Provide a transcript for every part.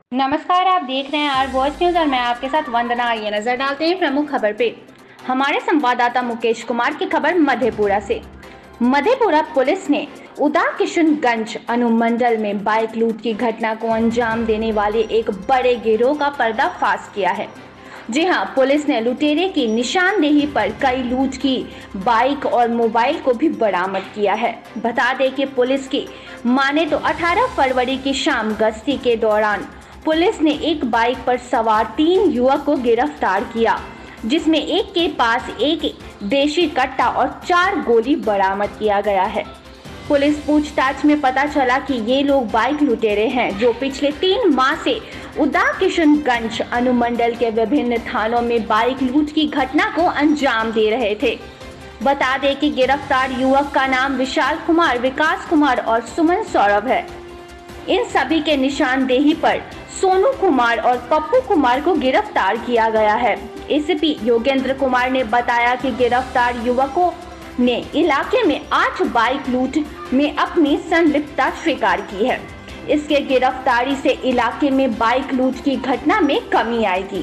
नमस्कार, आप देख रहे हैं आर वॉइस न्यूज और मैं आपके साथ वंदना। आइए नजर डालते हैं प्रमुख खबर पे। हमारे संवाददाता मुकेश कुमार की खबर मधेपुरा से। मधेपुरा पुलिस ने उदाकिशुनगंज अनुमंडल में बाइक लूट की घटना को अंजाम देने वाले एक बड़े गिरोह का पर्दाफाश किया है। जी हां, पुलिस ने लुटेरे की निशानदेही पर कई लूट की बाइक और मोबाइल को भी बरामद किया है। बता दें कि पुलिस की माने तो 18 फरवरी की शाम गश्ती के दौरान पुलिस ने एक बाइक पर सवार 3 युवक को गिरफ्तार किया, जिसमें एक के पास एक देशी कट्टा और 4 गोली बरामद किया गया है। पुलिस पूछताछ में पता चला कि ये लोग बाइक लुटेरे हैं जो पिछले 3 माह से उदाकिशुनगंज अनुमंडल के विभिन्न थानों में बाइक लूट की घटना को अंजाम दे रहे थे। बता दें कि गिरफ्तार युवक का नाम विशाल कुमार, विकास कुमार और सुमन सौरभ है। इन सभी के निशानदेही पर सोनू कुमार और पप्पू कुमार को गिरफ्तार किया गया है। एसीपी योगेंद्र कुमार ने बताया कि गिरफ्तार युवकों ने इलाके में 8 बाइक लूट में अपनी संलिप्तता स्वीकार की है। इसके गिरफ्तारी से इलाके में बाइक लूट की घटना में कमी आएगी।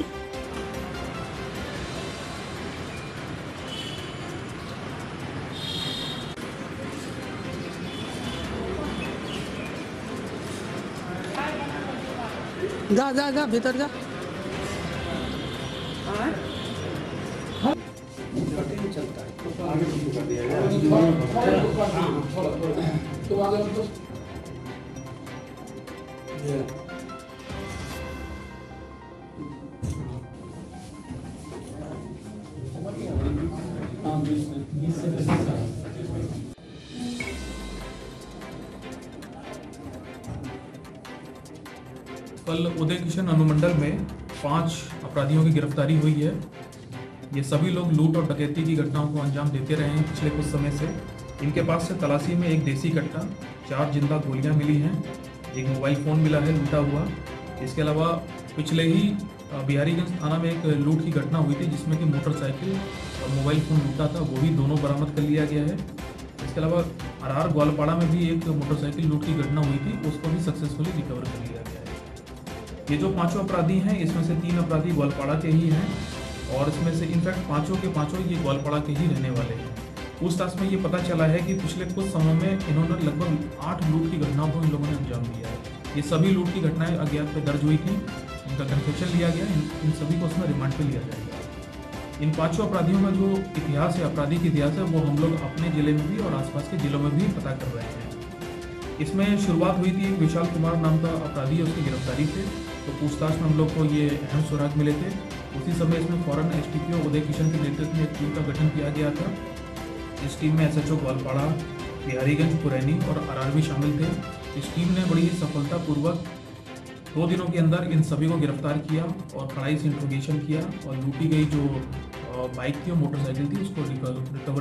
जा जा जा भीतर जा। कल उदयकिशन अनुमंडल में 5 अपराधियों की गिरफ्तारी हुई है। ये सभी लोग लूट और डकैती की घटनाओं को अंजाम देते रहे हैं पिछले कुछ समय से। इनके पास से तलाशी में एक देसी कट्टा, 4 जिंदा गोलियां मिली हैं, एक मोबाइल फ़ोन मिला है लूटा हुआ। इसके अलावा पिछले ही बिहारीगंज थाना में एक लूट की घटना हुई थी जिसमें कि मोटरसाइकिल और मोबाइल फ़ोन लूटा था, वो भी दोनों बरामद कर लिया गया है। इसके अलावा आर ग्वालपाड़ा में भी एक मोटरसाइकिल लूट की घटना हुई थी, उसको भी सक्सेसफुली रिकवर कर लिया गया है। ये जो 5 अपराधी हैं इसमें से 3 अपराधी ग्वालपाड़ा के ही हैं और इसमें से इनफैक्ट पाँचों के पाँचों ये ग्वालपाड़ा के ही रहने वाले हैं। पूछताछ में ये पता चला है कि पिछले कुछ समय में इन्होंने लगभग 8 लूट की घटनाओं को इन लोगों ने अंजाम दिया है। ये सभी लूट की घटनाएं अज्ञात पे दर्ज हुई थी, इनका कन्फेशन लिया गया, इन सभी को उसमें रिमांड पे लिया जाएगा। इन 5 अपराधियों का जो इतिहास है, आपराधिक इतिहास है, वो हम लोग अपने जिले में भी और आसपास के जिलों में भी पता कर रहे हैं। इसमें शुरुआत हुई थी एक विशाल कुमार नाम का अपराधी है, उसकी गिरफ्तारी से। तो पूछताछ में हम लोग को ये अहम सुराग मिले थे। उसी समय इसमें फौरन एसटीपीओ उदयकिशन के नेतृत्व में एक टीम का गठन किया गया था। इस टीम में एसएचओ ग्वालपाड़ा, बिहारीगंज, पुरैनी और आरआरबी शामिल थे। इस टीम ने बड़ी ही सफलतापूर्वक 2 दिनों के अंदर इन सभी को गिरफ्तार किया और कड़ाई से इंट्रोगेशन किया और लूटी गई जो बाइक थी और मोटरसाइकिल थी उसको रिकवर